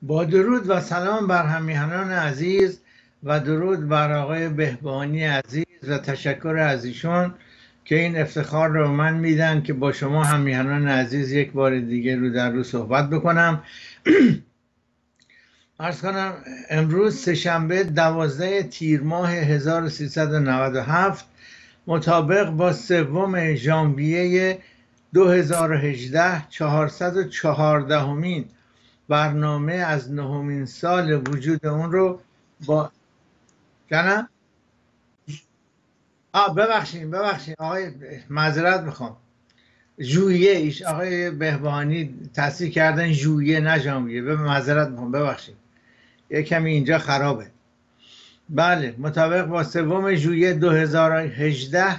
با درود و سلام بر همیهنان عزیز و درود بر آقای بهبانی عزیز و تشکر از ایشون که این افتخار رو من میدن که با شما همیهنان عزیز یک بار دیگه رو در رو صحبت بکنم. عرض کنم امروز سه‌شنبه 12 تیر ماه 1397 مطابق با 3 ژانویه 2018 414مین برنامه از 9مین سال وجود اون رو با جانم ببخشید آقای معذرت میخوام ژوئیه ایش آقای بهبانی تصحیح کردن ژوئیه نه ژانویه معذرت میخوام ببخشید یه کمی اینجا خرابه. بله مطابق با 3 ژوئیه 2018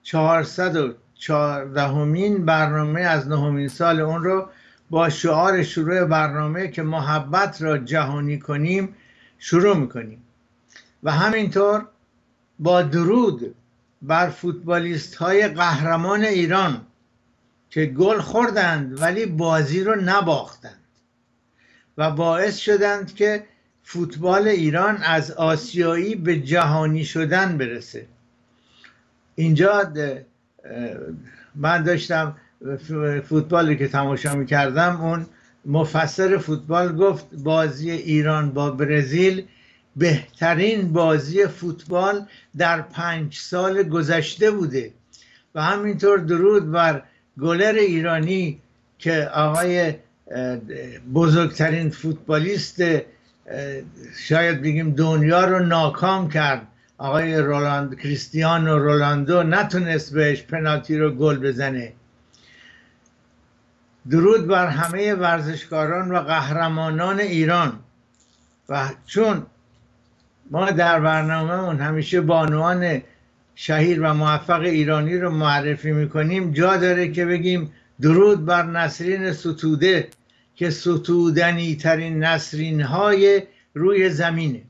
414مین برنامه از 9مین سال اون رو با شعار شروع برنامه که محبت را جهانی کنیم شروع میکنیم و همینطور با درود بر فوتبالیست های قهرمان ایران که گل خوردند ولی بازی رو نباختند و باعث شدند که فوتبال ایران از آسیایی به جهانی شدن برسه. اینجا من داشتم فوتبالی که تماشا میکردم، اون مفسر فوتبال گفت بازی ایران با برزیل بهترین بازی فوتبال در 5 سال گذشته بوده و همینطور درود بر گلر ایرانی که آقای بزرگترین فوتبالیست شاید بگیم دنیا رو ناکام کرد، آقای کریستیانو رونالدو نتونست بهش پنالتی رو گل بزنه. درود بر همه ورزشکاران و قهرمانان ایران و چون ما در برنامه‌مون همیشه بانوان شهیر و موفق ایرانی رو معرفی میکنیم، جا داره که بگیم درود بر نسرین ستوده که ستودنی ترین نسرین های روی زمینه.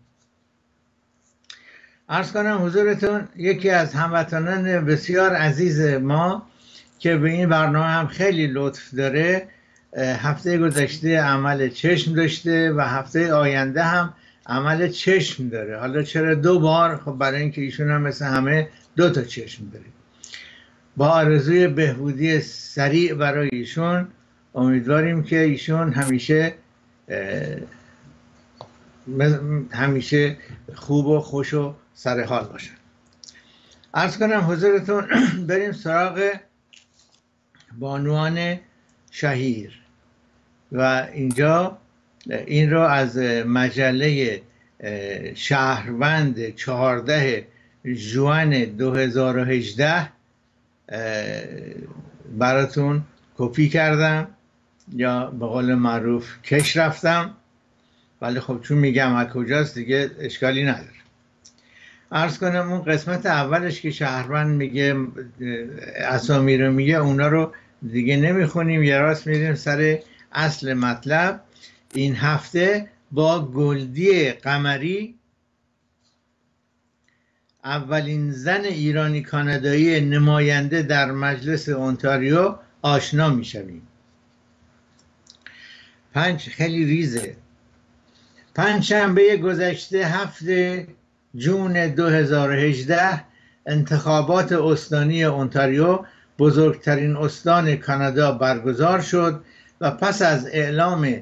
عرض کنم حضورتون یکی از هموطنان بسیار عزیز ما که به این برنامه هم خیلی لطف داره، هفته گذشته عمل چشم داشته و هفته آینده هم عمل چشم داره. حالا چرا 2 بار؟ خب برای اینکه ایشون هم مثل همه 2 تا چشم داره. با آرزوی بهبودی سریع برای ایشون امیدواریم که ایشون همیشه خوب و خوش و سر حال باشن. عرض کنم حضورتون بریم سراغ بانوان شهیر و اینجا این رو از مجله شهروند 14 ژوئن 2018 براتون کپی کردم یا به قول معروف کش رفتم، ولی خب چون میگم از کجاست دیگه اشکالی نداره. عرض کنم اون قسمت اولش که شهروند میگه اسامی رو میگه اونا رو دیگه نمیخونیم، یه راست میریم سر اصل مطلب. این هفته با گلدی قمری، اولین زن ایرانی کانادایی نماینده در مجلس اونتاریو آشنا میشویم. خیلی ریزه. پنجشنبه گذشته 7 جون 2018 انتخابات استانی اونتاریو، بزرگترین استان کانادا، برگزار شد و پس از اعلام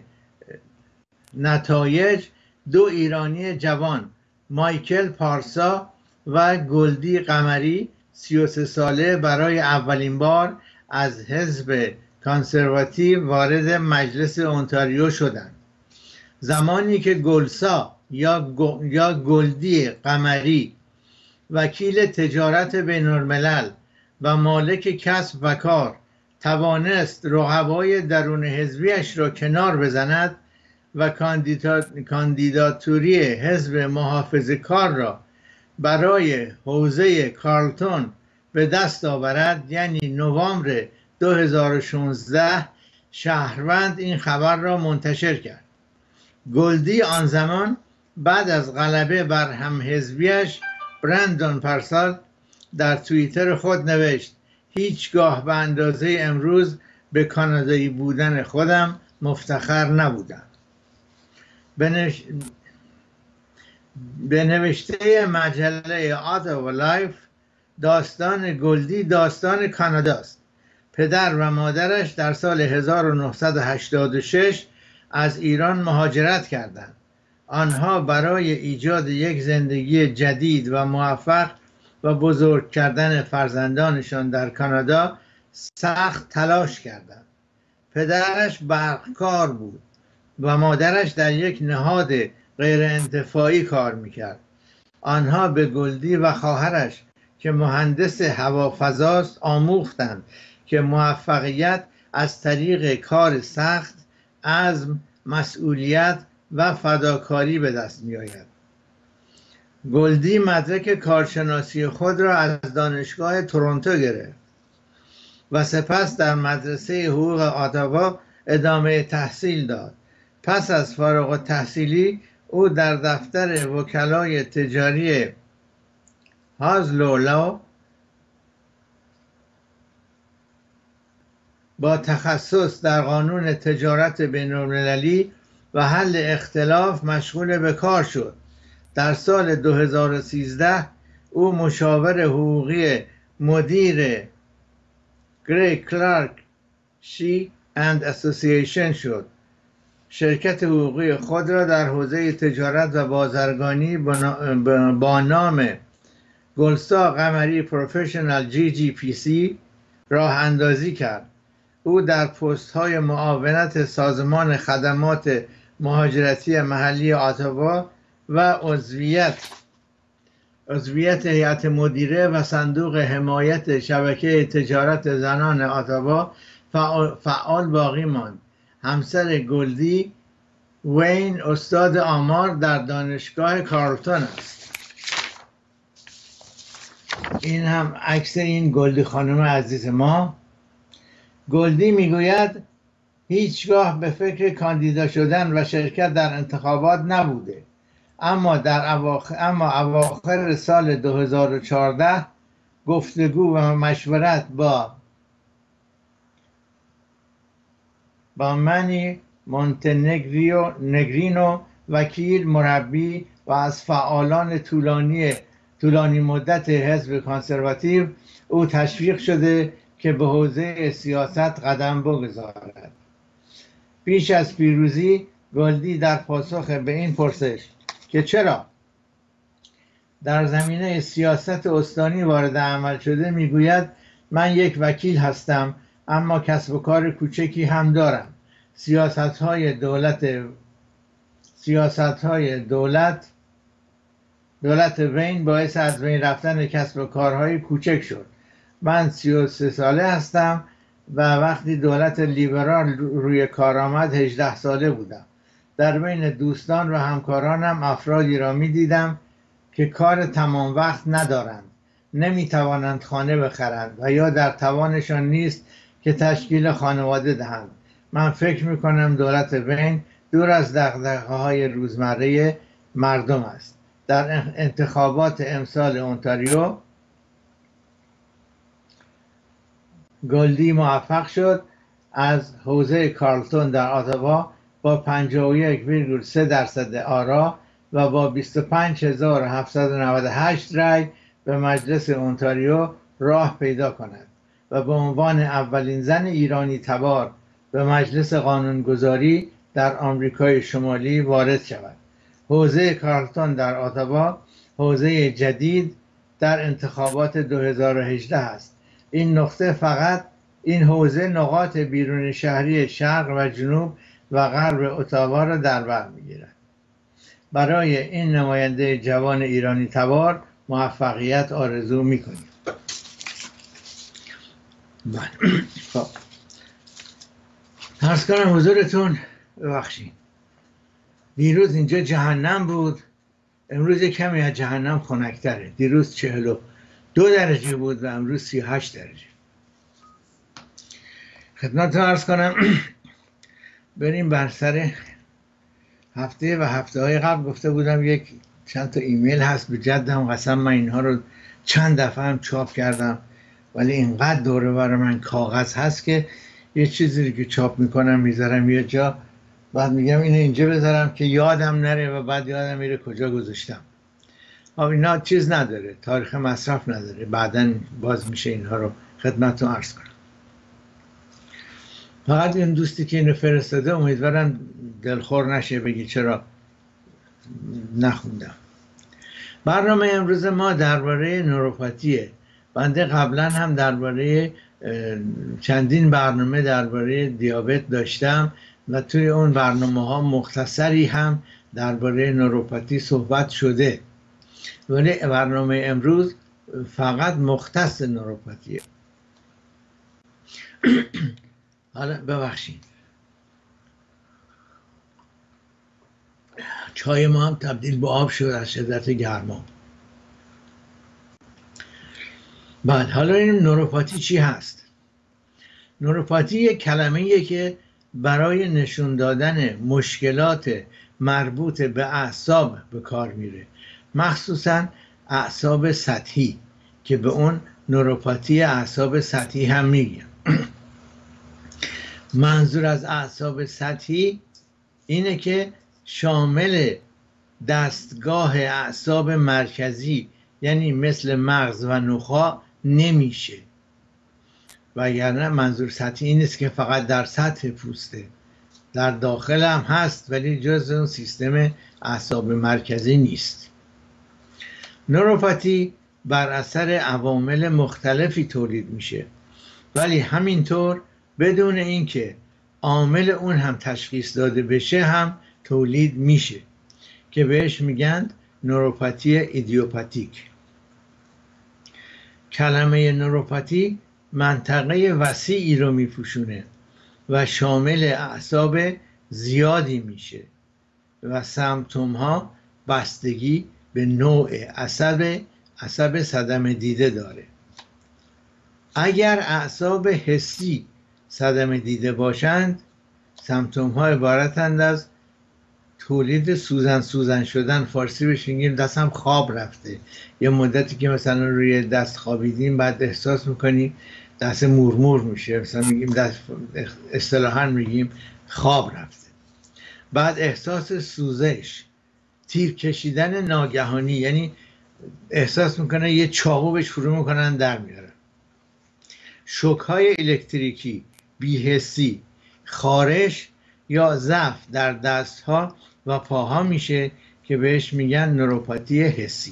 نتایج 2 ایرانی جوان، مایکل پارسا و گلدی قمری 33 ساله، برای اولین بار از حزب کانسرواتیو وارد مجلس اونتاریو شدند. زمانی که گلسا یا گلدی قمری، وکیل تجارت بین الملل و مالک کسب و کار، توانست رقبای درون حزبیش را کنار بزند و کاندیداتوری حزب محافظه‌کار را برای حوزه کارلتون به دست آورد، یعنی نوامبر 2016 شهروند این خبر را منتشر کرد. گلدی آن زمان بعد از غلبه بر همحزبیش برندون پارسال در توییتر خود نوشت: هیچگاه به اندازه امروز به کانادایی بودن خودم مفتخر نبودم. به نوشته مجله آتاوا لایف داستان گلدی داستان کاناداست. پدر و مادرش در سال 1986 از ایران مهاجرت کردند. آنها برای ایجاد یک زندگی جدید و موفق و بزرگ کردن فرزندانشان در کانادا سخت تلاش کردند. پدرش برقکار بود و مادرش در یک نهاد غیر انتفاعی کار میکرد. آنها به گلدی و خواهرش که مهندس هوافضاست آموختند که موفقیت از طریق کار سخت، عزم، مسئولیت و فداکاری به دست می آید. گلدی مدرک کارشناسی خود را از دانشگاه تورنتو گرفت و سپس در مدرسه حقوق اتاوا ادامه تحصیل داد. پس از فارغ التحصیلی او در دفتر وکلای تجاری هازلو با تخصص در قانون تجارت بین‌المللی و حل اختلاف مشغول به کار شد. در سال 2013 او مشاور حقوقی مدیر گری کلارک شی اند اسوسییشن شد. شرکت حقوقی خود را در حوزه تجارت و بازرگانی با نام گلسا قمری پروفشنال GGPC راه اندازی کرد. او در پست های معاونت سازمان خدمات مهاجرتی محلی اتاوا و عضویت هیئت مدیره و صندوق حمایت شبکه تجارت زنان اتاوا فعال باقی ماند. همسر گلدی وین استاد آمار در دانشگاه کارلتون است. این هم عکس این گلدی خانم عزیز ما. گلدی میگوید هیچگاه به فکر کاندیدا شدن و شرکت در انتخابات نبوده، اما اواخر سال 2014 گفتگو و مشورت با منی مونتنگرینو وکیل مربی و از فعالان طولانی مدت حزب کنسرواتیو او تشویق شده که به حوزه سیاست قدم بگذارد. پیش از پیروزی گلدی در پاسخ به این پرسش که چرا در زمینه سیاست استانی وارد عمل شده میگوید من یک وکیل هستم اما کسب و کار کوچکی هم دارم. سیاست‌های دولت وین باعث از بین رفتن کسب و کارهای کوچک شد. من 33 ساله هستم و وقتی دولت لیبرال روی کار آمد 18 ساله بودم. در بین دوستان و همکارانم افرادی را می دیدم که کار تمام وقت ندارند، نمی توانند خانه بخرند و یا در توانشان نیست که تشکیل خانواده دهند. من فکر می کنم دولت وین دور از دغدغه‌های روزمره مردم است. در انتخابات امسال اونتاریو گلدی موفق شد از حوزه کارلتون در اتاوا با 51.3% آرا و با 25798 رای به مجلس اونتاریو راه پیدا کند و به عنوان اولین زن ایرانی تبار به مجلس قانونگذاری در آمریکای شمالی وارد شود. حوزه کارلتون در اتاوا حوزه جدید در انتخابات 2018 است. این حوزه نقاط بیرون شهری شرق و جنوب و غرب اتاوا را در بر میگیرد. برای این نماینده جوان ایرانی تبار موفقیت آرزو میکنیم. خب عرض کنم حضورتون ببخشید دیروز اینجا جهنم بود، امروز کمی از جهنم خنک‌تره. دیروز 42 درجه بود و امروز 38 درجه. خدمتتون عرض کنم بریم بر سر هفته و هفته های قبل گفته بودم یک چند تا ایمیل هست به جدم قسم من اینها رو چند دفعه هم چاپ کردم ولی اینقدر دوره بر من کاغذ هست که یه چیزی که چاپ میکنم میذارم یه جا بعد میگم اینو اینجا بذارم که یادم نره و بعد یادم میره کجا گذاشتم. اینا چیز نداره، تاریخ مصرف نداره، بعداً باز میشه اینها رو خدمتتون عرض کنم. فقط این دوستی که اینو فرستاده امیدوارم دلخور نشه بگی چرا نخوندم. برنامه امروز ما درباره نوروپاتیه. بنده قبلا هم درباره چندین برنامه درباره دیابت داشتم و توی اون برنامه ها مختصری هم درباره نوروپاتی صحبت شده، ولی برنامه امروز فقط مختص نوروپاتیه. حالا ببخشید چای ما هم تبدیل به آب شد از شدت گرما. بعد حالا این نوروپاتی چی هست؟ نوروپاتی یک کلمه‌ایه که برای نشون دادن مشکلات مربوط به اعصاب به کار میره، مخصوصا اعصاب سطحی که به اون نوروپاتی اعصاب سطحی هم میگن. منظور از اعصاب سطحی اینه که شامل دستگاه اعصاب مرکزی، یعنی مثل مغز و نخاع نمیشه. وگرنه منظور سطحی این نیست که فقط در سطح پوسته، در داخل هم هست ولی جز اون سیستم اعصاب مرکزی نیست. نوروپاتی بر اثر عوامل مختلفی تولید میشه، ولی همینطور بدون اینکه عامل اون هم تشخیص داده بشه هم تولید میشه که بهش میگن نوروپاتی ایدیوپاتیک. کلمه نوروپاتی منطقه وسیعی رو میپوشونه و شامل اعصاب زیادی میشه و سمپتوم ها بستگی به نوع عصب صدمه دیده داره. اگر اعصاب حسی صدمه دیده باشند، سمپتوم ها عبارتند از تولید سوزن شدن، فارسی بهش میگیم دستم خواب رفته. یه مدتی که مثلا روی دست خوابیدیم بعد احساس میکنیم دست مورمور میشه، مثلا میگیم دست، اصطلاحاً میگیم خواب رفته. بعد احساس سوزش، تیر کشیدن ناگهانی، یعنی احساس میکنه یه چاقو بهش فرو میکنن در میارن. شوک‌های الکتریکی، بی‌حسی، خارش یا ضعف در دستها و پاها میشه که بهش میگن نوروپاتی حسی.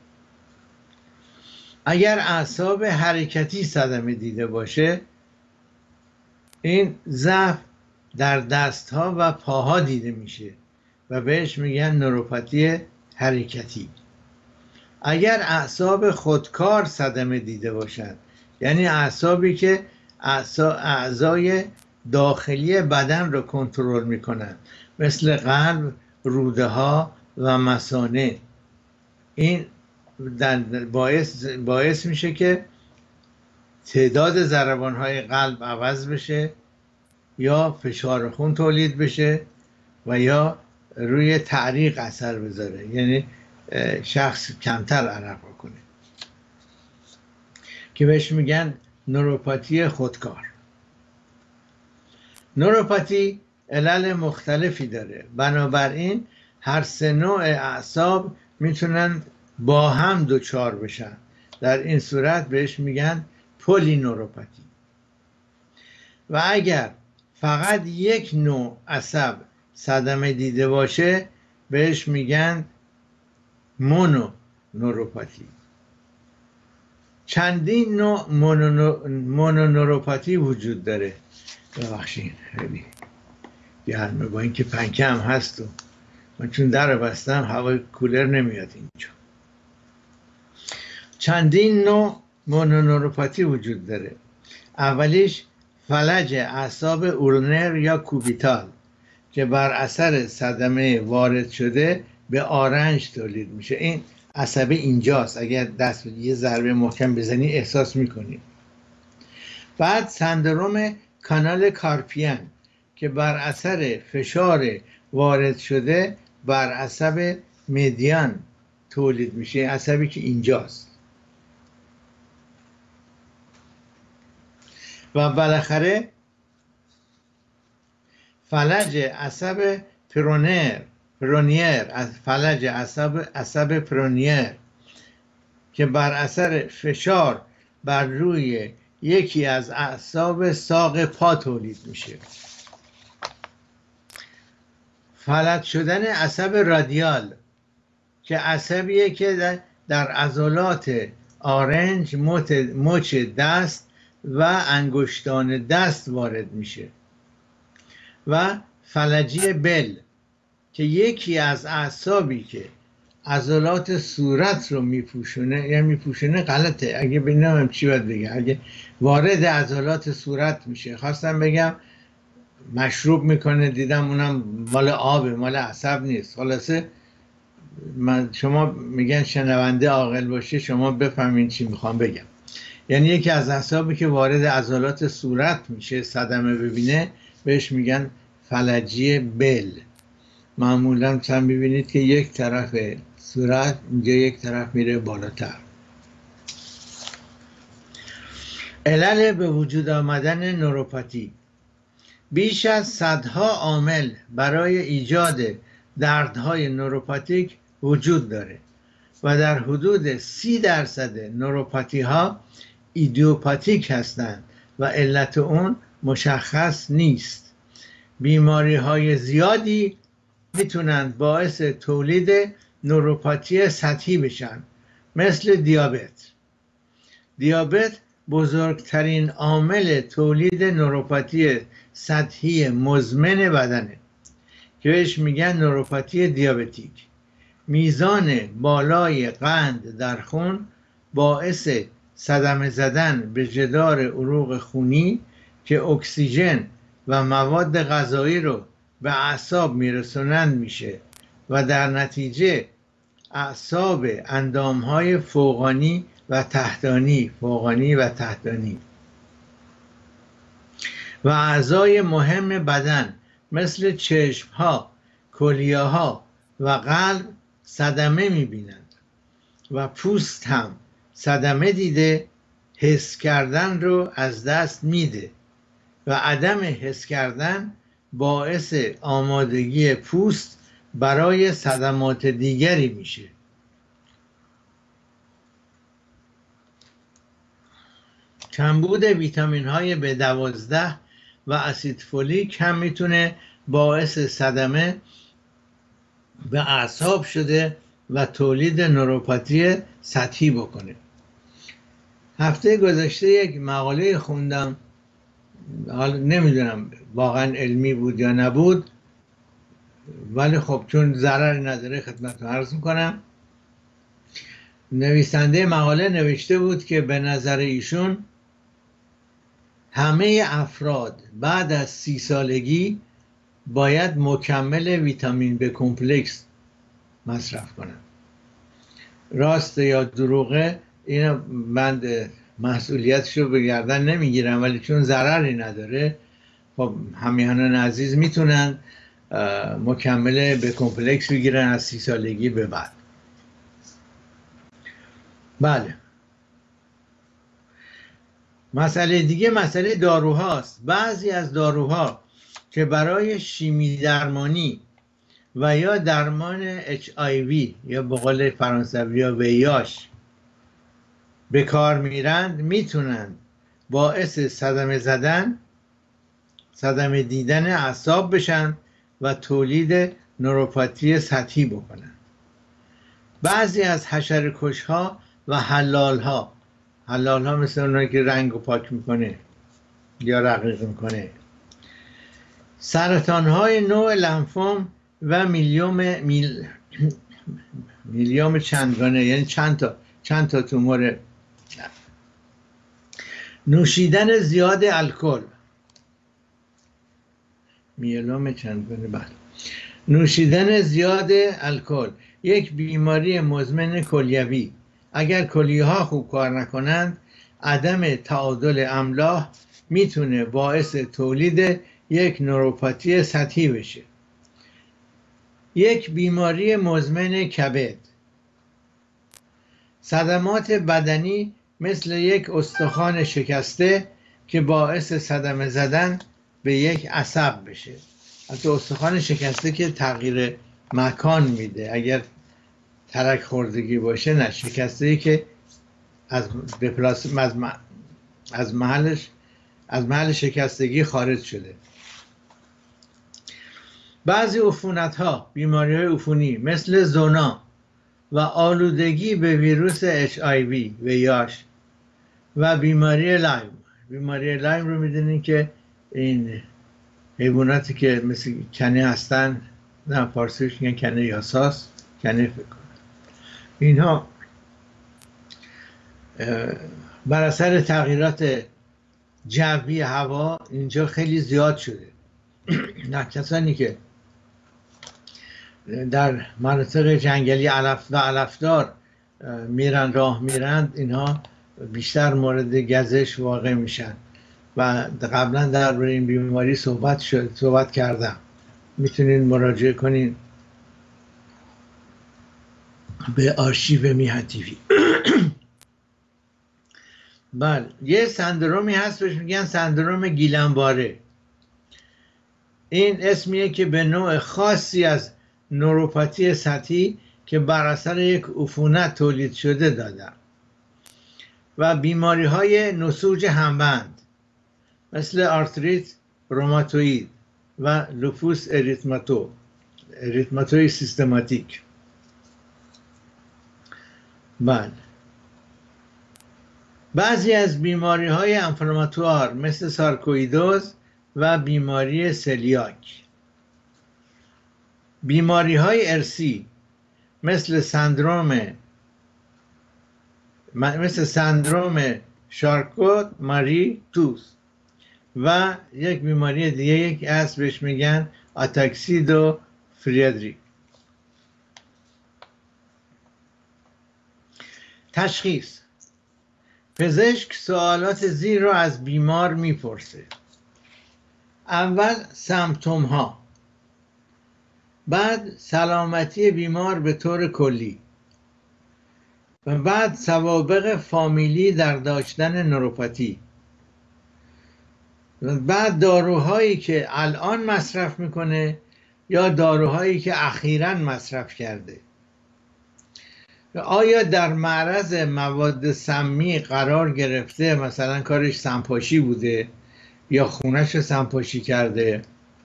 اگر اعصاب حرکتی صدمه دیده باشه، این ضعف در دستها و پاها دیده میشه و بهش میگن نوروپاتی حرکتی. اگر اعصاب خودکار صدمه دیده باشد، یعنی اعصابی که اعضای داخلی بدن رو کنترل میکنن مثل قلب، روده ها و مثانه، این باعث میشه که تعداد ضربان های قلب عوض بشه یا فشار خون تولید بشه و یا روی تعریق اثر بذاره، یعنی شخص کمتر عرق بکنه که بهش میگن نوروپاتی خودکار. نوروپاتی علل مختلفی داره، بنابراین هر سه نوع اعصاب میتونن با هم دچار بشن. در این صورت بهش میگن پلی نوروپاتی. و اگر فقط یک نوع عصب صدمه دیده باشه بهش میگن مونو نوروپاتی. چندین نوع مونونوروپاتی وجود داره. ببخشید خیلی گرمه، با اینکه پنکه هم هست و من چون در بستم هوای کولر نمیاد اینجا. چندین نوع مونونوروپاتی وجود داره. اولیش فلج اعصاب اورنر یا کوبیتال که بر اثر صدمه وارد شده به آرنج تولید میشه. این عصبه اینجاست، اگر دست یه ضربه محکم بزنی احساس میکنی. بعد سندروم کانال کارپیان که بر اثر فشار وارد شده بر عصب مدیان تولید میشه، عصبی که اینجاست. و بالاخره فلج عصب پرونیر، فلج عصب پرونیر که بر اثر فشار بر روی یکی از اعصاب ساق پا تولید میشه. فلج شدن عصب رادیال که عصبیه که در عضلات آرنج، مچ دست و انگشتان دست وارد میشه. و فلجی بل که یکی از اعصابی که عضلات صورت رو میپوشونه، یعنی میپوشونه غلطه، اگه ببینم چی باید بگم، اگه وارد عضلات صورت میشه، خواستم بگم مشروب میکنه، دیدم اونم مال آبه، مال عصب نیست. خلاصه شما میگن شنونده عاقل باشه، شما بفهمین چی میخوام بگم. یعنی یکی از اعصابی که وارد عضلات صورت میشه، صدمه ببینه، بهش میگن فلجی بل. معمولا هم ببینید که یک طرف صورت اینجا، یک طرف میره بالاتر. علل به وجود آمدن نوروپاتی: بیش از صدها عامل برای ایجاد دردهای نوروپاتیک وجود داره و در حدود 30% نوروپاتی ها ایدیوپاتیک هستند و علت اون مشخص نیست. بیماری های زیادی میتونند باعث تولید نوروپاتی سطحی بشن، مثل دیابت. دیابت بزرگترین عامل تولید نوروپاتی سطحی مزمن بدنه که بهش میگن نوروپاتی دیابتیک. میزان بالای قند در خون باعث صدمه زدن به جدار عروق خونی که اکسیژن و مواد غذایی رو به اعصاب میرسونند میشه و در نتیجه اعصاب اندامهای فوقانی و تحتانی و اعضای مهم بدن مثل چشمها، کلیه‌ها و قلب صدمه میبینند و پوست هم صدمه دیده حس کردن رو از دست میده و عدم حس کردن باعث آمادگی پوست برای صدمات دیگری میشه. کمبود ویتامین های B12 و اسید فولیک هم میتونه باعث صدمه به اعصاب شده و تولید نوروپاتی سطحی بکنه. هفته گذشته یک مقاله خوندم، حالا نمیدونم واقعا علمی بود یا نبود، ولی خب چون ضرر نداره خدمتتون عرض میکنم. نویسنده مقاله نوشته بود که به نظر ایشون همه افراد بعد از 30 سالگی باید مکمل ویتامین B کمپلکس مصرف کنن. راست یا دروغه اینو من مسئولیتشو به گردن نمیگیرم، ولی چون ضرری نداره خب همیهنان عزیز میتونن مکمل B کمپلکس بگیرن از 30 سالگی به بعد. بله، مسئله دیگه مسئله داروهاست. بعضی از داروها که برای شیمی درمانی و یا درمان HIV یا به قول فرانسوی یا ویاش به کار میرند میتونند باعث صدمه دیدن اعصاب بشن و تولید نوروپاتی سطحی بکنن. بعضی از حشره‌کش‌ها و حلال‌ها مثل اونایی که رنگو پاک میکنه یا رقیق میکنه، سرطان‌های نوع لنفوم و میلیوم چندگانه، یعنی چند تا تومور، نوشیدن زیاد الکل، میلیوم چندگانه، بله، نوشیدن زیاد الکل یک بیماری مزمن کلیوی. اگر کلیه‌ها خوب کار نکنند، عدم تعادل املاح میتونه باعث تولید یک نوروپاتی سطحی بشه. یک بیماری مزمن کبد، صدمات بدنی مثل یک استخوان شکسته که باعث صدمه زدن به یک عصب بشه. حتی استخوان شکسته که تغییر مکان میده، اگر ترک خوردگی باشه نه، شکستگی که از محل شکستگی خارج شده. بعضی عفونت ها، بیماری های عفونی مثل زونا و آلودگی به ویروس HIV ویاش و بیماری لایم. بیماری لایم رو میدونین که این حیواناتی که مثل کنه هستن، نه فارسیش میگن کنه یاساس، کنه فکر کنم، اینها بر اثر تغییرات جوی هوا اینجا خیلی زیاد شده. نه کسانی که در مناطق جنگلی علفدار میرن، راه میرند، اینها بیشتر مورد گزش واقع میشن و قبلا درباره این بیماری صحبت کردم. میتونین مراجعه کنین به آرشیو میهن تیوی. بله، یه سندرومی هست بهش میگن سندروم گیلنباره. این اسمیه که به نوع خاصی از نوروپاتی سطحی که بر اثر یک عفونت تولید شده دادن و بیماری های نسوج همبند مثل آرتریت روماتوئید و لوپوس اریتماتوی سیستماتیک. بله، بعضی از بیماری های انفلاماتوار مثل سارکویدوز و بیماری سلیاک، بیماری های ارثی مثل سندروم شارکوت ماری توس و یک بیماری دیگه یک از بهش میگن آتاکسیدو فریدریک. تشخیص: پزشک سوالات زیر رو از بیمار میپرسه. اول سمپتوم ها، بعد سلامتی بیمار به طور کلی و بعد سوابق فامیلی در داشتن نوروپاتی و بعد داروهایی که الان مصرف میکنه یا داروهایی که اخیراً مصرف کرده. آیا در معرض مواد سمی قرار گرفته، مثلا کارش سمپاشی بوده یا خونش رو سمپاشی کرده.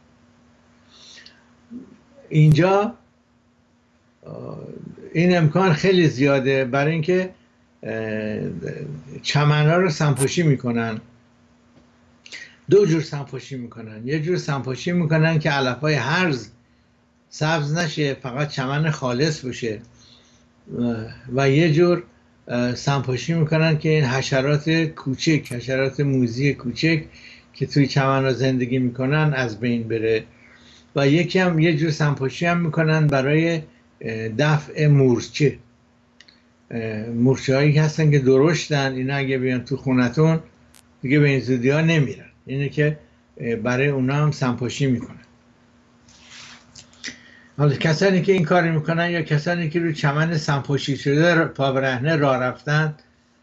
اینجا این امکان خیلی زیاده، برای اینکه چمن‌ها رو سمپاشی میکنن. دو جور سمپاشی میکنن، یه جور سمپاشی میکنن که علف‌های هرز سبز نشه، فقط چمن خالص باشه، و یه جور سمپاشی میکنن که این حشرات کوچک، حشرات موذی کوچک که توی چمن ها زندگی میکنن از بین بره. و یکی هم یه جور سمپاشی هم میکنن برای دفع مورچه. مورچه هایی که هستن که درشتن، اینا اگه بیان تو خونتون دیگه به این زودی ها نمیرن، اینه که برای اونا هم سمپاشی میکنن. حالا کسانی که این کار میکنن یا کسانی که روی چمن سمپاشی شده پا برهنه راه رفتن،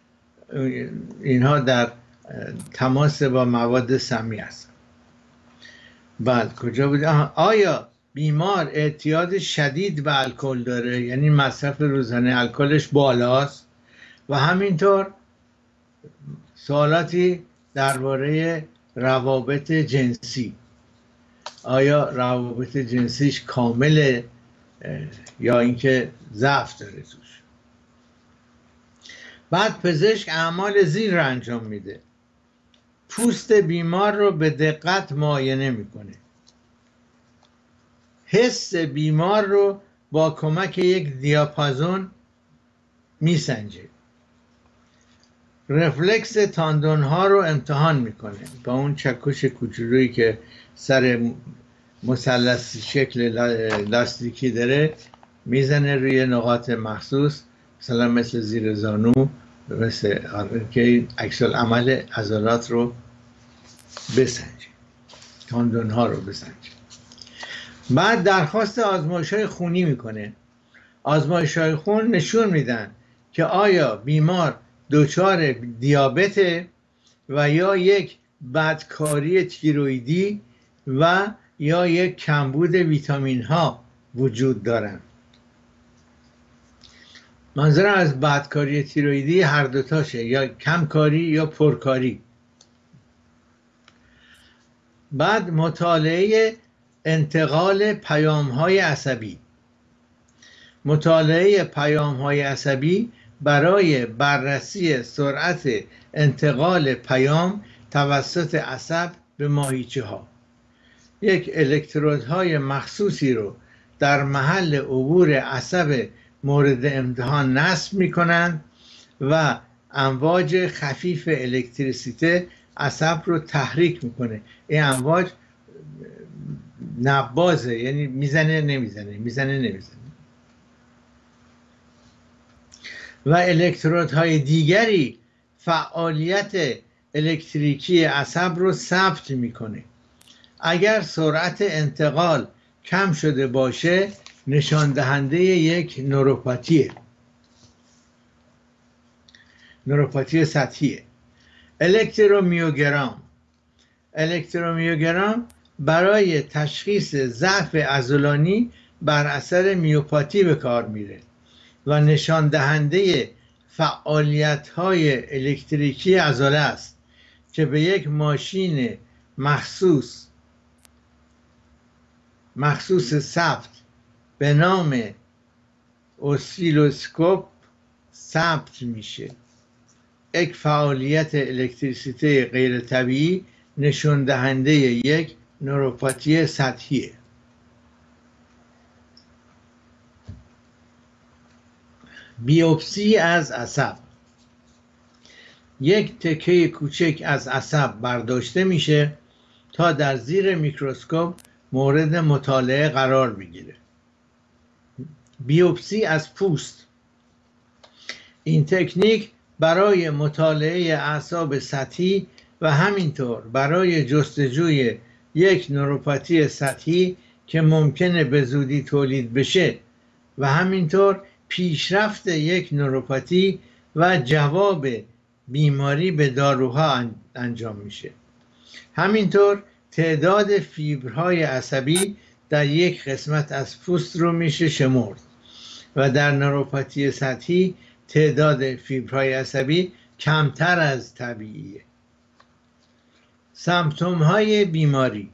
اینها در تماس با مواد سمی هستن. بله، کجا بود؟ آیا بیمار اعتیاد شدید به الکل داره، یعنی مصرف روزانه الکلش بالاست؟ و همینطور سوالاتی درباره روابط جنسی، آیا روابط جنسیش کامله یا اینکه ضعف داره توش. بعد پزشک اعمال زیر رو انجام میده. پوست بیمار رو به دقت معاینه میکنه. حس بیمار رو با کمک یک دیاپازون میسنجه. رفلکس تاندون ها رو امتحان میکنه با اون چکش کوچولویی که سر مثلث شکل لاستیکی داره، میزنه روی نقاط مخصوص، مثلا مثل زیر زانو، مثل که عکس العمل عضلات رو بسنجه، تاندون ها رو بسنجه. بعد درخواست آزمایش های خونی میکنه. آزمایش های خون نشون میدن که آیا بیمار دچار دیابته و یا یک بدکاری تیرویدی و یا یک کمبود ویتامین ها وجود دارند. منظورم از بدکاری تیرویدی هر دوتاشه، یا کمکاری یا پرکاری. بعد مطالعه انتقال پیام های عصبی. مطالعه پیام های عصبی برای بررسی سرعت انتقال پیام توسط عصب به ماهیچه ها. یک الکترودهای مخصوصی رو در محل عبور عصب مورد امتحان نصب می کنند و امواج خفیف الکتریسیته عصب رو تحریک میکنه. این امواج نبازه، یعنی میزنه نمیزنه، میزنه نمیزنه. و الکترودهای دیگری فعالیت الکتریکی عصب رو ثبت میکنه. اگر سرعت انتقال کم شده باشه نشان دهنده یک نوروپاتیه، نوروپاتی سطحیه. الکترومیوگرام برای تشخیص ضعف عضلانی بر اثر میوپاتی به کار میره و نشان دهنده فعالیت های الکتریکی عضله است که به یک ماشین مخصوص ثبت به نام اسیلوسکوپ ثبت میشه. یک فعالیت الکتریسیته غیر طبیعی نشان دهنده یک نوروپاتی سطحیه. بیوپسی از عصب. یک تکه کوچک از عصب برداشته میشه تا در زیر میکروسکوپ مورد مطالعه قرار بگیره. بیوپسی از پوست. این تکنیک برای مطالعه اعصاب سطحی و همینطور برای جستجوی یک نوروپاتی سطحی که ممکنه به زودی تولید بشه و همینطور پیشرفت یک نوروپاتی و جواب بیماری به داروها انجام میشه. همینطور تعداد فیبرهای عصبی در یک قسمت از پوست رو میشه شمرد و در نوروپاتی سطحی تعداد فیبرهای عصبی کمتر از طبیعیه. سمپتوم های بیماری.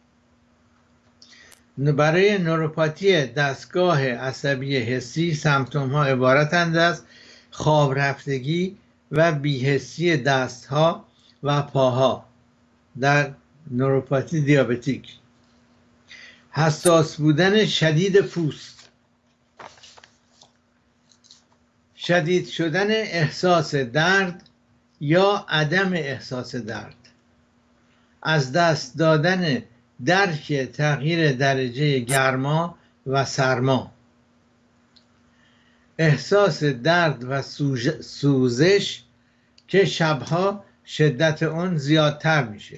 برای نوروپاتی دستگاه عصبی حسی سمپتوم ها عبارتند از خواب رفتگی و بی‌حسی دستها و پاها در نوروپاتی دیابتیک. حساس بودن شدید پوست. شدید شدن احساس درد یا عدم احساس درد. از دست دادن درک تغییر درجه گرما و سرما. احساس درد و سوزش که شبها شدت اون زیادتر میشه.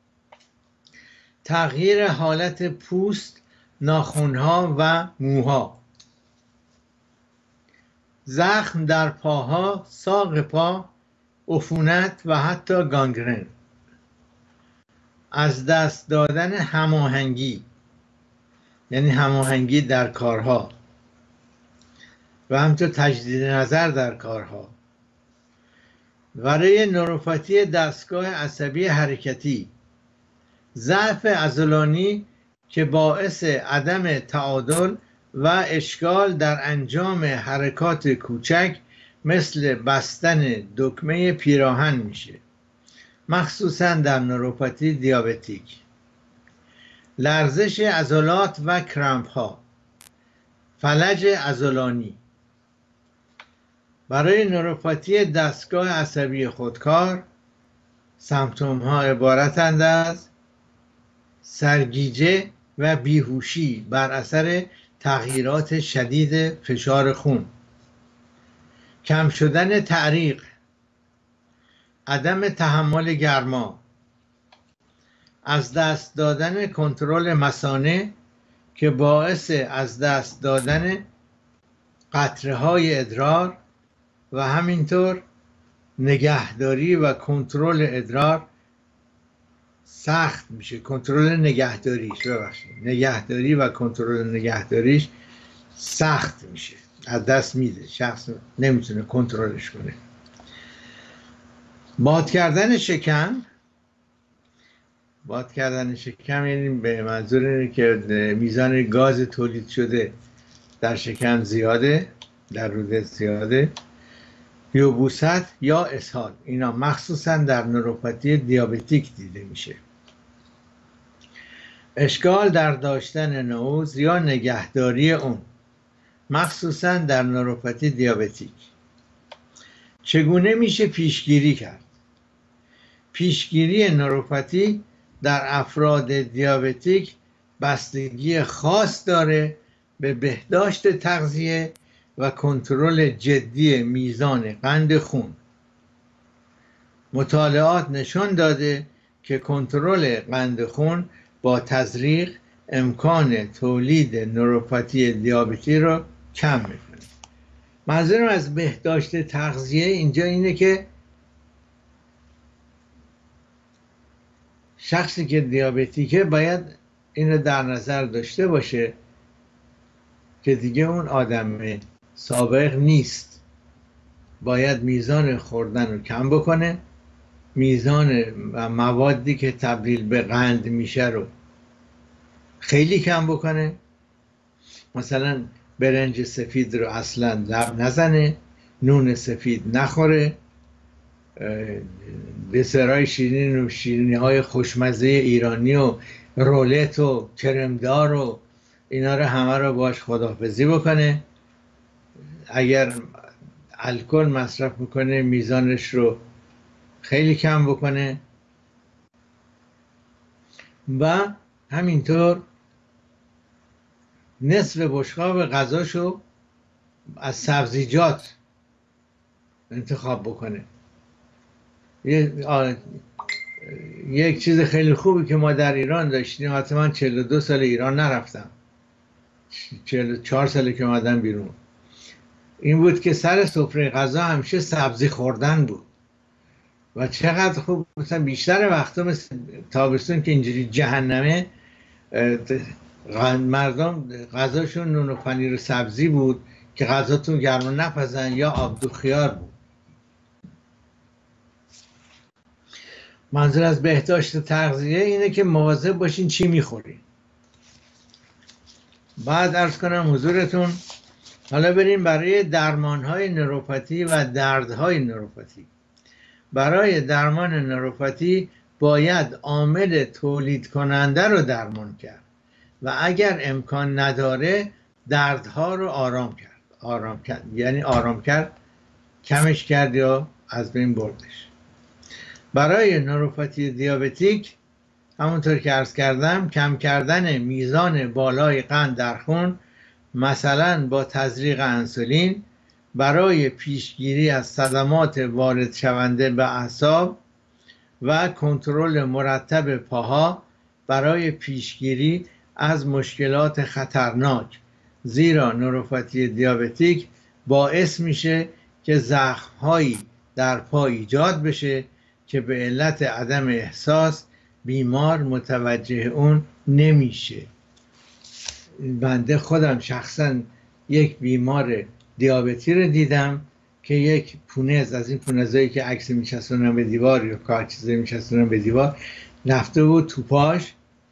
تغییر حالت پوست، ناخنها و موها. زخم در پاها، ساق پا، عفونت و حتی گانگرن. از دست دادن هماهنگی، یعنی هماهنگی در کارها و همینطور تجدید نظر در کارها. برای نوروپاتی دستگاه عصبی حرکتی، ضعف عضلانی که باعث عدم تعادل و اشکال در انجام حرکات کوچک مثل بستن دکمه پیراهن میشه، مخصوصا در نوروپاتی دیابتیک. لرزش عضلات و کرامپ ها. فلج عضلانی. برای نوروپاتی دستگاه عصبی خودکار سمپتوم ها عبارتند از سرگیجه و بیهوشی بر اثر تغییرات شدید فشار خون، کم شدن تعریق، عدم تحمل گرما، از دست دادن کنترل مثانه که باعث از دست دادن قطره های ادرار و همینطور نگهداری و کنترل ادرار سخت میشه. کنترل نگهداریش، ببخشید، نگهداری و کنترل نگهداریش سخت میشه، از دست میده، شخص نمیتونه کنترلش کنه. باد کردن شکم یعنی به منظور اینه که میزان گاز تولید شده در شکم زیاده، در روده زیاده. یبوست یا اسهال، اینا مخصوصا در نوروپاتی دیابتیک دیده میشه. اشکال در داشتن نعوز یا نگهداری اون، مخصوصا در نوروپاتی دیابتیک. چگونه میشه پیشگیری کرد؟ پیشگیری نوروپاتی در افراد دیابتیک بستگی خاص داره به بهداشت تغذیه و کنترل جدی میزان قند خون. مطالعات نشان داده که کنترل قند خون با تزریق امکان تولید نوروپاتی دیابتی رو کم میکنه. منظورم از بهداشت تغذیه اینجا اینه که شخصی که دیابتیکه باید اینو در نظر داشته باشه که دیگه اون آدم سابق نیست، باید میزان خوردن رو کم بکنه، میزان و موادی که تبدیل به قند میشه رو خیلی کم بکنه. مثلا برنج سفید رو اصلا لب نزنه، نون سفید نخوره، دسرهای شیرین و شیرینی های خوشمزه ایرانی و رولت و کرمدار و اینا رو همه رو باش خداحافظی بکنه. اگر الکل مصرف میکنه میزانش رو خیلی کم بکنه و همینطور نصف بشقاب غذاشو از سبزیجات انتخاب بکنه. یک چیز خیلی خوبی که ما در ایران داشتیم، حتی من 42 سال ایران نرفتم، 44 ساله که اومدم بیرون، این بود که سر سفره غذا همیشه سبزی خوردن بود و چقدر خوب. مثلا بیشتر وقتا مثل تابستون که اینجوری جهنمه، مردم غذاشون نون و پنیر و سبزی بود که غذاتون گرم نپزن، یا آبدو خیار بود. منظور از بهداشت تغذیه اینه که مواظب باشین چی میخورین. بعد عرض کنم حضورتون، حالا بریم برای درمانهای نوروپاتی و دردهای نوروپاتی. برای درمان نوروپاتی باید عامل تولید کننده رو درمان کرد و اگر امکان نداره دردها رو آرام کرد، یعنی آرام کرد، کمش کرد یا از بین بردش. برای نوروپاتی دیابتیک همونطور که عرض کردم، کم کردن میزان بالای قند در خون، مثلا با تزریق انسولین، برای پیشگیری از صدمات وارد شونده به اعصاب و کنترل مرتب پاها، برای پیشگیری از مشکلات خطرناک، زیرا نوروپاتی دیابتیک باعث میشه که زخم‌هایی در پا ایجاد بشه که به علت عدم احساس بیمار متوجه اون نمیشه. بنده خودم شخصا یک بیمار دیابتی رو دیدم که یک پونز از این پونزایی که عکس میچسبونن به دیوار یا کار چیزایی میچسبونن به دیوار رفته بود تو پاش،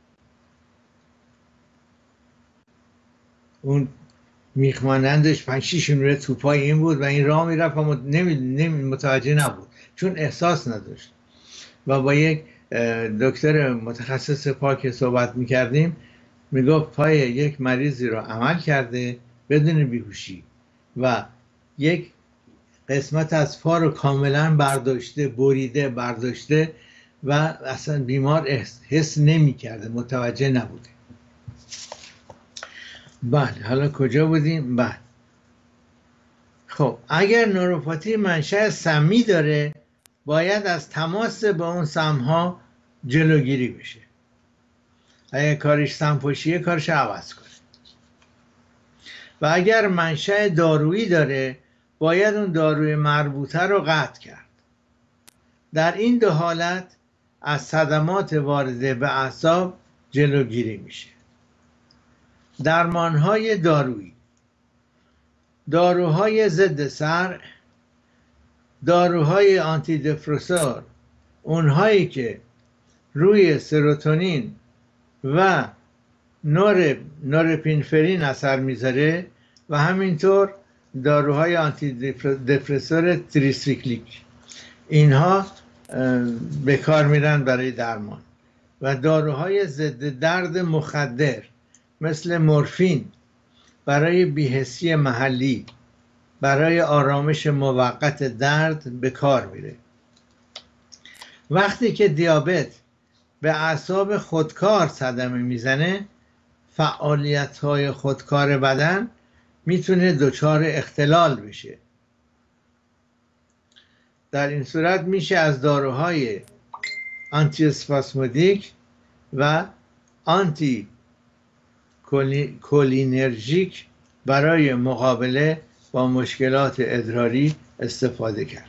اون میخمانندش 5-6 نوره تو پای این بود و این راه میرفت و متوجه نبود چون احساس نداشت. و با یک دکتر متخصص پا که صحبت میکردیم میگفت پای یک مریضی رو عمل کرده بدون بیهوشی و یک قسمت از پا رو کاملا برداشته و اصلا بیمار حس نمی کرده، متوجه نبوده. بله، حالا کجا بودیم؟ بله، خب اگر نوروپاتی منشأ سمی داره باید از تماس با اون سمها جلوگیری بشه. اگر کارش سمپاشیه کارش عوض کنه. و اگر منشأ دارویی داره باید اون داروی مربوطه رو قطع کرد. در این دو حالت از صدمات وارده به اعصاب جلوگیری میشه. درمانهای دارویی: داروهای ضد سر، داروهای آنتی دپرسور، اونهایی که روی سروتونین و نورپینفرین اثر میذاره و همینطور داروهای آنتی دپرسور تریسیکلیک، اینها به کار میرن برای درمان. و داروهای ضد درد مخدر مثل مورفین برای بی‌حسی محلی، برای آرامش موقت درد به کار میره. وقتی که دیابت به اعصاب خودکار صدمه میزنه، فعالیت‌های خودکار بدن میتونه دچار اختلال بشه. در این صورت میشه از داروهای آنتی اسپاسمودیک و آنتی کولینرژیک برای مقابله با مشکلات ادراری استفاده کرد.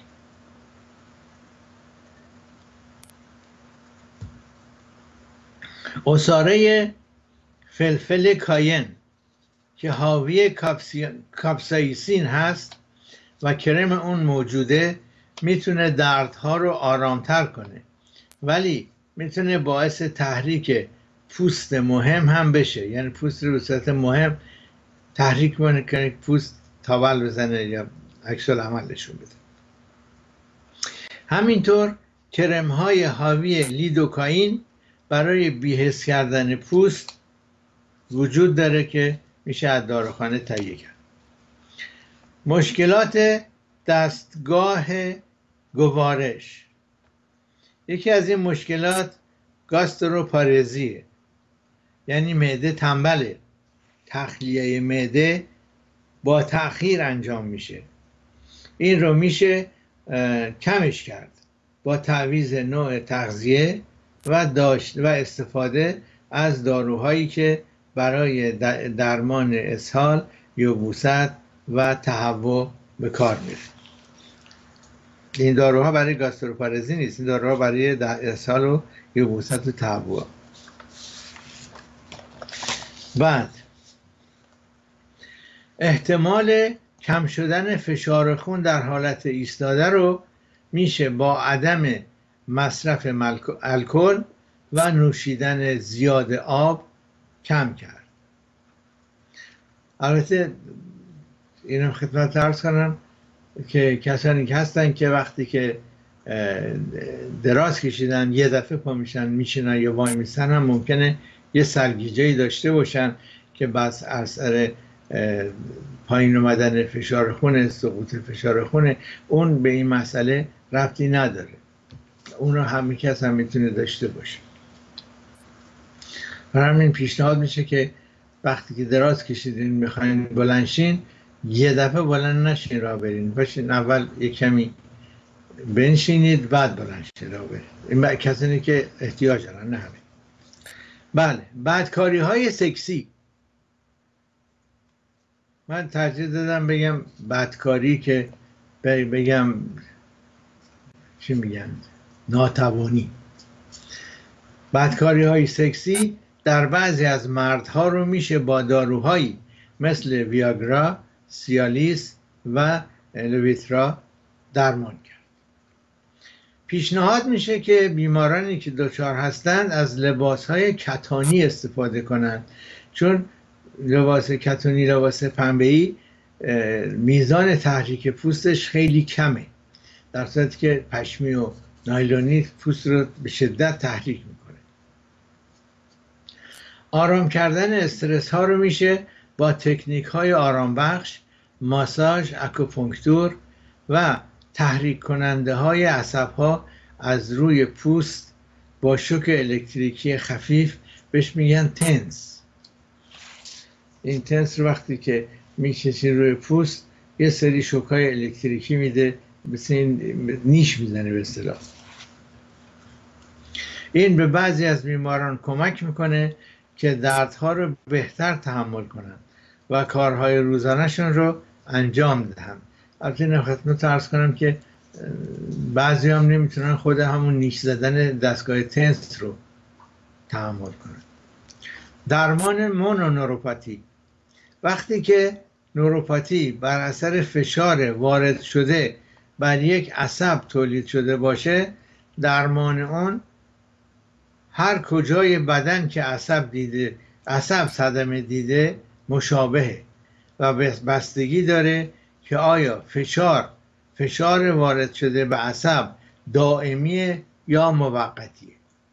عصاره فلفل کاین که حاوی کاپسایسین هست و کرم اون موجوده، میتونه دردها رو آرامتر کنه، ولی میتونه باعث تحریک پوست مهم هم بشه. یعنی پوست رو به صورت مهم تحریک کنه که پوست تاول بزنه یا عکس العمل نشون بده. همینطور کرم های حاوی لیدوکائین برای بی‌حس کردن پوست وجود داره که میشه از داروخانه تهیه کرد. مشکلات دستگاه گوارش: یکی از این مشکلات گاستروپارزیه، یعنی معده تنبله، تخلیه معده با تأخیر انجام میشه. این رو میشه کمش کرد با تعویض نوع تغذیه و استفاده از داروهایی که برای درمان اسهال، یبوست و تهوع به کار میره. این داروها برای گاستروپارزی نیست، این داروها برای اسهال و یبوست و تهوع. بعد احتمال کم شدن فشار خون در حالت ایستاده رو میشه با عدم مصرف الکل و نوشیدن زیاد آب کم کرد. البته اینم خدمت عرض کنم که کسانی که هستن که وقتی که دراز کشیدن یه دفعه پا میشن میشینن یا وای میستن هم ممکنه یه سرگیجه‌ای داشته باشن که بس اثر پایین اومدن فشار خون، سقوط فشار خون، اون به این مسئله ربطی نداره. اون رو هم کس هم میتونه داشته باشه. برای همین پیشنهاد میشه که وقتی که دراز کشیدین میخواین بلنشین، یه دفعه بلند نشین راه برین، باشین اول یک کمی بنشینید بعد بلنشین راه برین. این کسانی که احتیاج دارن، نه همه. بله، بدکاری های سکسی. من ترجیح دادم بگم بدکاری که بگم چی میگن، ناتوانی. بدکاری های سکسی در بعضی از مردها رو میشه با داروهایی مثل ویاگرا، سیالیس و لویترا درمان کرد. پیشنهاد میشه که بیمارانی که دچار هستند از لباسهای کتانی استفاده کنند، چون لباس کتانی، لباس پنبه‌ای، میزان تحریک پوستش خیلی کمه، در صورتی که پشمی و نایلونی پوست رو به شدت تحریک میکنه. آرام کردن استرس ها رو میشه با تکنیک های آرام بخش، ماساژ، اکوپونکتور و تحریک کننده های عصب ها از روی پوست با شوک الکتریکی خفیف، بهش میگن تنس. این تنس رو وقتی که میکشین روی پوست یه سری شوکای الکتریکی میده، مثل این نیش میزنه به اصطلاح. این به بعضی از بیماران کمک میکنه که دردها رو بهتر تحمل کنند و کارهای روزانه‌شون رو انجام دهند. البته خدمت عرض کنم که بعضی هم نمیتونن خود همون نیش زدن دستگاه تنس رو تحمل کنن. درمان مونونوروپاتی: وقتی که نوروپاتی بر اثر فشار وارد شده بر یک عصب تولید شده باشه، درمان اون هر کجای بدن که عصب صدمه دیده مشابهه و بستگی داره که آیا فشار وارد شده به عصب دائمیه یا موقتیه.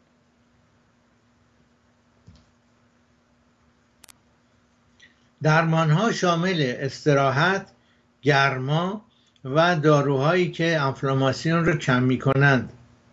درمانها شامل استراحت، گرما و داروهایی که انفلاماسیون رو کم می‌کنند.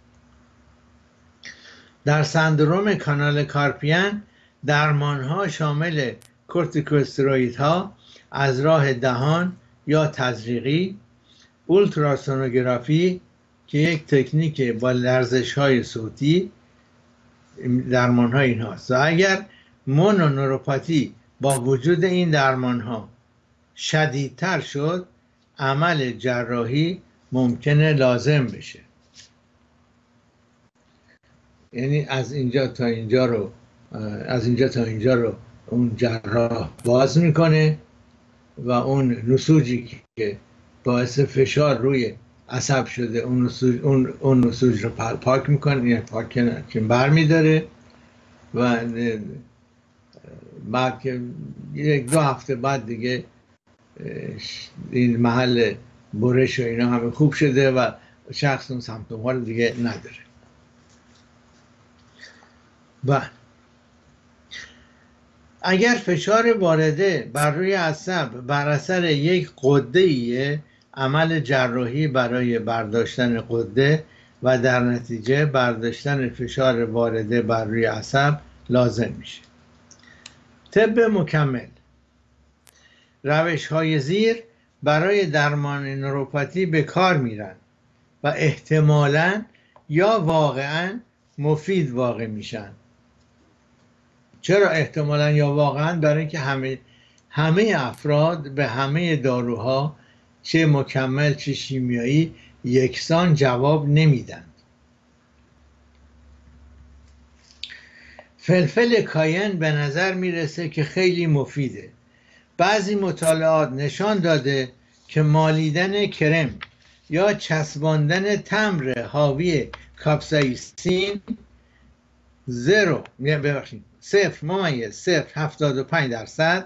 در سندروم کانال کارپین درمانها شامل کورتیکوستروئیدها از راه دهان یا تزریقی، اولتراسونوگرافی که یک تکنیک با لرزش‌های صوتی، درمان‌ها این هاست. و اگر مونونوروپاتی با وجود این درمان‌ها شدیدتر شد، عمل جراحی ممکنه لازم بشه. یعنی از اینجا تا اینجا رو اون جراح باز میکنه و اون نسوجی که باعث فشار روی عصب شده اون نسوج رو پاک میکنه، یعنی پاک بر میداره و بعد که یک دو هفته بعد دیگه این محل برش و اینا همه خوب شده و شخص اون سمپتوم ها رو دیگه نداره. و اگر فشار وارده بر روی عصب بر اثر یک غده‌ایه، عمل جراحی برای برداشتن غده و در نتیجه برداشتن فشار وارده بر روی عصب لازم میشه. طب مکمل: روش‌های زیر برای درمان نوروپاتی به کار میرن و احتمالاً یا واقعاً مفید واقع میشن. چرا احتمالاً یا واقعاً؟ برای اینکه همه افراد به همه داروها چه مکمل چه شیمیایی یکسان جواب نمیدن. فلفل کاین به نظر میرسه که خیلی مفیده. بعضی مطالعات نشان داده که مالیدن کرم یا چسباندن تمر حاوی کاپسائیسین 0.075%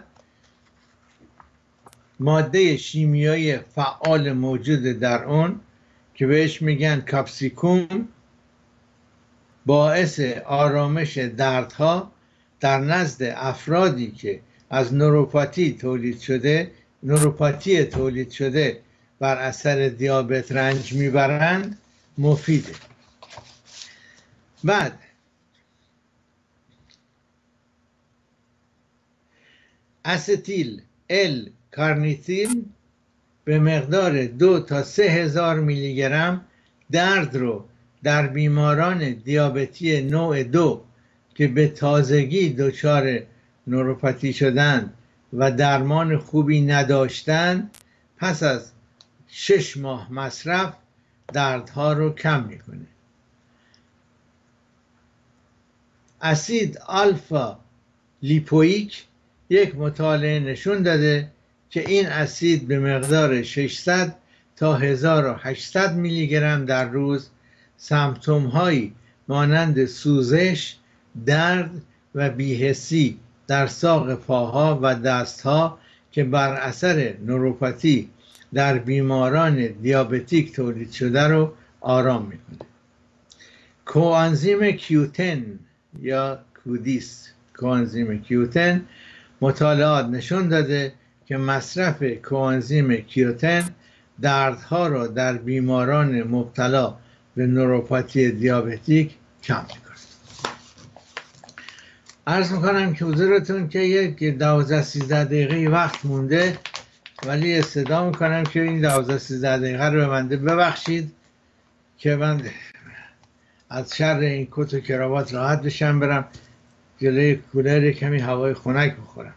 ماده شیمیایی فعال موجود در اون که بهش میگن کاپسیکوم، باعث آرامش دردها در نزد افرادی که از نوروپاتی تولید شده بر اثر دیابت رنج میبرند مفیده. بعد استیل ال کارنیتین به مقدار 2 تا 3 هزار میلی گرم درد رو در بیماران دیابتی نوع 2 که به تازگی دچار نوروپاتی شدند و درمان خوبی نداشتند پس از 6 ماه مصرف دردها رو کم میکنه. اسید آلفا لیپویک یک مطالعه نشون داده که این اسید به مقدار 600 تا 1800 میلی گرم در روز سمپتوم هایی مانند سوزش، درد و بی‌حسی در ساق پاها و دستها که بر اثر نوروپاتی در بیماران دیابتیک تولید شده رو آرام میکنه. کوآنزیم کیوتن یا کودیس، کوآنزیم کیوتن، مطالعات نشون داده که مصرف کوآنزیم کیوتن دردها را در بیماران مبتلا به نوروپاتی دیابتیک کم میکنه. عرض میکنم که حضورتون که یک 12-13 دقیقه وقت مونده، ولی صدا میکنم که این 12-13 دقیقه رو به من ببخشید که من از شر این کت و کراوات راحت بشم برم جلوی کولر کمی هوای خنک بخورم.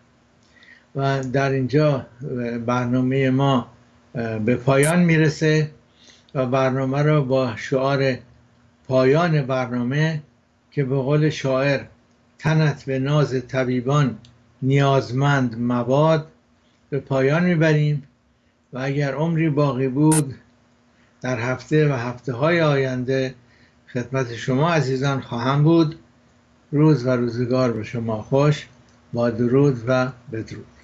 و در اینجا برنامه ما به پایان میرسه و برنامه را با شعار پایان برنامه که به قول شاعر تنت به ناز طبیبان نیازمند مباد به پایان میبریم و اگر عمری باقی بود در هفته و هفته‌های آینده خدمت شما عزیزان خواهم بود. روز و روزگار به شما خوش. با درود و بدرود.